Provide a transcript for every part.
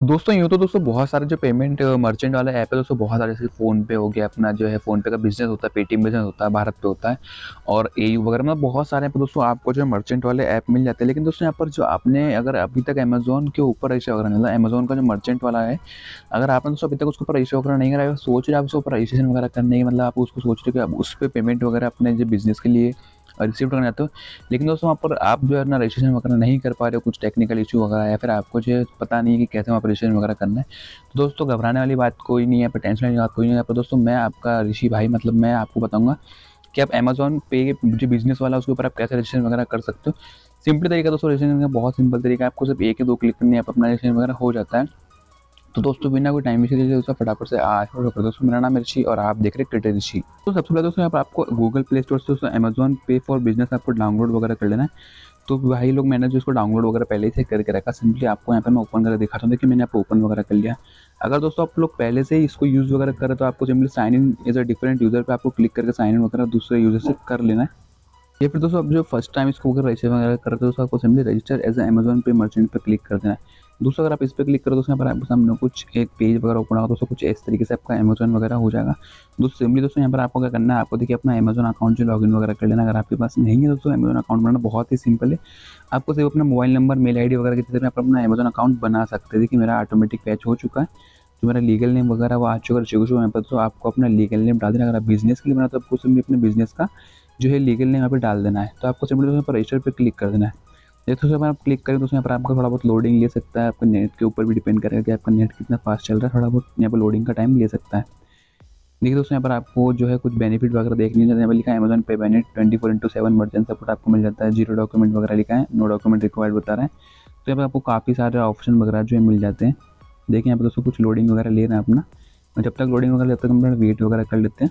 दोस्तों यूँ तो दोस्तों बहुत सारे जो पेमेंट मर्चेंट वाला ऐप है दोस्तों बहुत सारे, जैसे फ़ोनपे हो गया, अपना जो है फ़ोनपे का बिज़नेस होता है, पेटीएम बिज़नेस होता है, भारत पे होता है और एयू वगैरह, मतलब बहुत सारे यहाँ पे दोस्तों आपको जो है मर्चेंट वाले ऐप मिल जाते हैं। लेकिन दोस्तों यहाँ पर जो आपने अगर अभी तक अमेज़न के ऊपर रजिस्टर वगैरह नहीं, मतलब अमेज़न का जो मर्चेंट वाला है, अगर आपने दोस्तों अभी तक उसके ऊपर रजिस्टर वगैरह नहीं कराया है, सोच रहे हैं आप उसके ऊपर रजिस्ट्रेशन वगैरह करने की, मतलब आप उसको सोच रहे हो कि आप उस पे पेमेंट वगैरह अपने जो बिज़नेस के लिए रिसीव करना चाहते हो, लेकिन दोस्तों वहाँ पर आप जो है ना रजिस्ट्रेशन वगैरह नहीं कर पा रहे हो, कुछ टेक्निकल इश्यू वगैरह या फिर आपको जो है पता नहीं है कि कैसे वहाँ पर रजिस्ट्रेशन वगैरह करना है। तो दोस्तों घबराने वाली बात कोई नहीं है, पर टेंशन वाली बात कोई नहीं है। यहाँ पर दोस्तों मैं आपका ऋषि भाई, मतलब मैं आपको बताऊँगा कि आप अमेज़न पे जो बिज़नेस वाला है उसके ऊपर आप कैसे रजिस्ट्रेशन वगैरह कर सकते हो। सिंपली तरीका दोस्तों रजिस्ट्रेशन का बहुत सिंपल तरीका है, आपको सिर्फ 1 या 2 क्लिक करनी है, आप अपना रजिस्ट्रेशन वगैरह हो जाता है। तो दोस्तों बिना कोई टाइम वेस्ट किए दोस्तों फटाफट से आज शुरू कर। दोस्तों मेरा नाम है ऋषि और आप देख रहे हैं क्रिएटर ऋषि। तो सबसे पहले दोस्तों यहाँ पर आपको गूगल प्ले स्टोर से दोस्तों अमेज़न पे फॉर बिज़नेस आपको डाउनलोड वगैरह कर लेना है। तो भाई लोग मैंने जो इसको डाउनलोड वगैरह पहले से करके रखा, सिंपली आपको यहाँ पे मैं ओपन करके दिखाता हूँ। देखिए मैंने आपको ओपन वगैरह कर लिया। अगर दोस्तों आप लोग पहले से ही इसको यूज़ वगैरह करें तो आपको simply sign in as a different user पे आपको क्लिक करके साइन इन वगैरह दूसरे यूज़र से कर लेना है। या फिर दोस्तों आप जो फर्स्ट टाइम इसको अगर रजिस्टर वगैरह करते हो दोस्तों आपको simply register as Amazon Pay merchant पे क्लिक कर देना है। दोस्तों अगर आप इस पे क्लिक करो दोस्तों यहाँ पर आपके सामने कुछ एक पेज वगैरह ओपन होगा दोस्तों, कुछ इस तरीके से आपका अमेज़न वगैरह हो जाएगा। दोस्तों सिंपली दोस्तों यहाँ पर आपको क्या करना है, आपको देखिए अपना अमेज़न अकाउंट जो लॉगिन वगैरह कर लेना। अगर आपके पास नहीं है दोस्तों अमेज़न अकाउंट बनाना बहुत ही सिंपल है, आपको सिर्फ अपना मोबाइल नंबर, मेल आईडी वगैरह के जरिए आप अपना अमेज़न अकाउंट बना सकते हैं। देखिए मेरा ऑटोमेटिक फैच हो चुका है, जो मेरा लीगल नेम वगैरह वो आ चुका है यहाँ पर। तो आपको अपना लीगल नेम डाल देना। अगर आप बिज़नेस के लिए बनाते हो तो आपको सिंपली अपने बिज़नेस का जो है लीगल नेम यहाँ पे डाल देना है। तो आपको सिंपली यहाँ पर रजिस्टर पे क्लिक कर देना है। जैसे उसके बाद आप क्लिक करें तो यहाँ पर आपका थोड़ा बहुत लोडिंग ले सकता है, आपका नेट के ऊपर भी डिपेंड करेगा कि आपका नेट कितना फास्ट चल रहा है, थोड़ा बहुत यहाँ पर लोडिंग का टाइम ले सकता है। देखिए दोस्तों यहाँ पर आपको जो है कुछ बेनिफिट वगैरह देखने हैं, यहाँ पर लिखा है अमेज़न पे बेनिफिट 24/7 मर्चेंट सपोर्ट आपको मिल जाता है, 0 डॉक्यूमेंट वगैरह लिखा है, नो डॉक्यूमेंट रिक्वायर्ड बता रहा है। तो यहाँ पर आपको काफ़ी सारे ऑप्शन वगैरह जो है मिल जाते हैं। देखिए यहाँ पर दोस्तों कुछ लोडिंग वगैरह ले रहे हैं अपना, और जब तक लोडिंग वगैरह जब तक हम वेट वगैरह कर लेते हैं।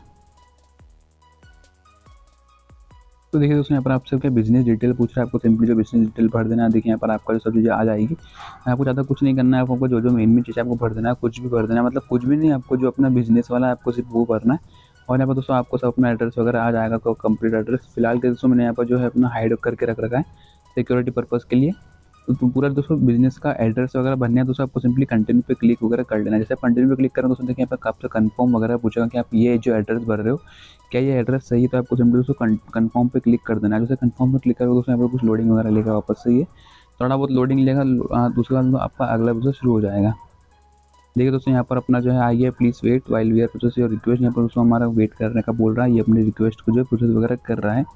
तो देखिए दोस्तों यहाँ पर आपसे क्या बिज़नेस डिटेल पूछ रहा है, आपको सिंपली जो बिज़नेस डिटेल भर देना है। देखिए यहाँ पर आपका जो सब चीज़ें आ जाएगी, आपको ज़्यादा कुछ नहीं करना है, आपको जो मेन चीज़ है आपको भर देना है, कुछ भी भर देना है, मतलब कुछ भी नहीं, आपको जो अपना बिज़नेस वाला है आपको सिर्फ वो भरना है। और यहाँ पर दोस्तों आपको सब अपना एड्रेस वगैरह आ जाएगा, तो कंप्लीट एड्रेस फिलहाल के दोस्तों मैंने यहाँ पर जो है अपना हाइड करके रख रखा है सिक्योरिटी पर्पज़ के लिए। तो पूरा दोस्तों बिज़नेस का एड्रेस वगैरह भरना है दोस्तों, आपको सिंपली कंटिन्यू पे क्लिक वगैरह कर लेना है। जैसे कंटिन्यू पे क्लिक करें दोस्तों देखिए यहाँ पर आपसे कंफर्म वगैरह पूछेगा कि आप ये जो एड्रेस भर रहे हो क्या ये एड्रेस सही है, तो आपको सिंपली दोस्तों कंफर्म पे क्लिक कर देना है। जैसे कंफर्म पे क्लिक करोगे दोस्तों यहाँ पर कुछ लोडिंग वगैरह लेगा, वापस से ये थोड़ा बहुत लोडिंग लेगा, दूसरे बाद आपका अगला प्रोसेस शुरू हो जाएगा। देखिए दोस्तों यहाँ पर अपना जो है आइए please wait while we are process your request, यहाँ पर दोस्तों हमारा वेट करने का बोल रहा है, ये अपनी रिक्वेस्ट को जो है प्रोसेस वगैरह कर रहा है।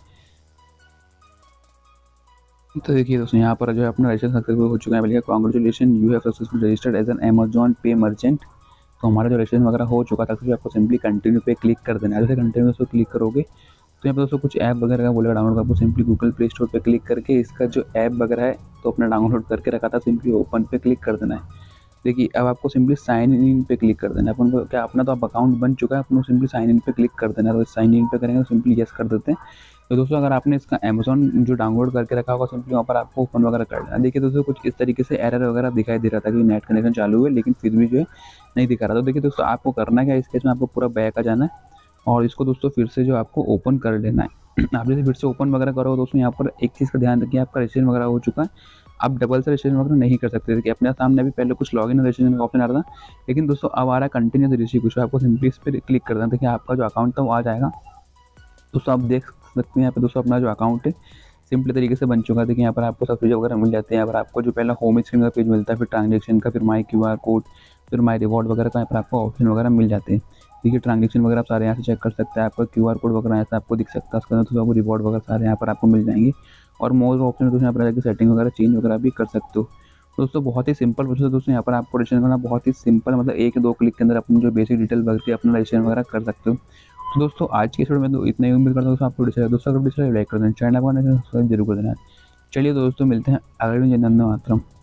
तो देखिए दोस्तों यहाँ पर जो है अपना रजिस्ट्रेशन सक्सेसफुल हो चुका है, बोलिए congratulation you have successful registered as an Amazon Pay merchant. तो हमारा जो रजिस्ट्रेशन वगैरह हो चुका था, तो आपको सिंपली कंटिन्यू पे क्लिक कर देना है। जैसे कंटिन्यू पे क्लिक करोगे तो यहाँ पर दोस्तों कुछ ऐप वगैरह का बोलेगा डाउनलोड, आपको सिंपली गूगल प्ले स्टोर पे क्लिक करके इसका जो ऐप वगैरह है तो अपना डाउनलोड करके रखा था, सिंपली ओपन पे क्लिक कर देना है। देखिए अब आपको सिंपली साइन इन पे क्लिक कर देना है। अपन को क्या अपना तो आप अकाउंट बन चुका है, अपन को सिंपली साइन इन पे क्लिक कर देना है। तो साइन इन पे करेंगे तो सिंपली यस कर देते हैं। तो दोस्तों अगर आपने इसका अमेज़न जो डाउनलोड करके रखा होगा सिंपली वहाँ पर आपको ओपन वगैरह कर देना। देखिए दोस्तों कुछ इस तरीके से एरर वगैरह दिखाई दे रहा था कि नेट कनेक्शन चालू है, लेकिन फिर भी जो है नहीं दिखा रहा। तो देखिए दोस्तों आपको करना क्या है, इस केस में आपको पूरा बैक आ जाना है और इसको दोस्तों फिर से जो आपको ओपन कर लेना है। आप जैसे फिर से ओपन वगैरह करोगे दोस्तों यहाँ पर एक चीज़ का ध्यान रखिए, आपका रजिस्ट्रेशन वगैरह हो चुका है, आप डबल से रजिस्ट्रेशन वगैरह नहीं कर सकते। देखिए अपने सामने भी पहले कुछ लॉगिन रजिस्ट्रेशन का ऑप्शन आ रहा था, लेकिन दोस्तों अब आ रहा है कंटिन्यू ऋषि कुछ, आपको सिंपली इस पर क्लिक कर देना। देखिए आपका जो अकाउंट था वो आ जाएगा। दोस्तों आप देख सकते हैं यहाँ पे दोस्तों अपना जो अकाउंट है सिंपल तरीके से बन चुका है। देखिए यहाँ पर आपको सब चीज़ें वगैरह मिल जाती है। यहाँ पर आपको जो पहला होम स्क्रीन का पेज मिलता है, फिर ट्रांजेक्शन का, फिर माई QR कोड, फिर माई रिवॉर्ड वगैरह का यहाँ पर आपको ऑप्शन वगैरह मिल जाते हैं। देखिए ट्रांजेक्शन वगैरह आप सारे यहाँ से चेक कर सकते हैं, आपका QR कोड वगैरह ऐसा आपको दिख सकता है, उसके अंदर तो आपको रिवॉर्ड वगैरह सारे यहाँ पर आपको मिल जाएंगे। और मोर ऑप्शन तो यहाँ पर जाकर सेटिंग वगैरह चेंज वगैरह भी कर सकते हो। दोस्तों बहुत ही सिंपल प्रोसेस है दोस्तों, यहाँ पर आपको रजिस्ट्रेशन करना बहुत ही सिंपल, मतलब 1 या 2 क्लिक के अंदर अपनी जो बेसिक डिटेल भर के अपना रजिस्ट्रेशन वगैरह कर सकते हो। तो दोस्तों आज की वीडियो में तो इतना ही, उम्मीद करता हूँ दोस्तों आपको दोस्तों अगर लाइक कर देना, चैनल आपको जरूर कर देना। चलिए दोस्तों मिलते हैं अगले वीडियो में, धन्यवाद।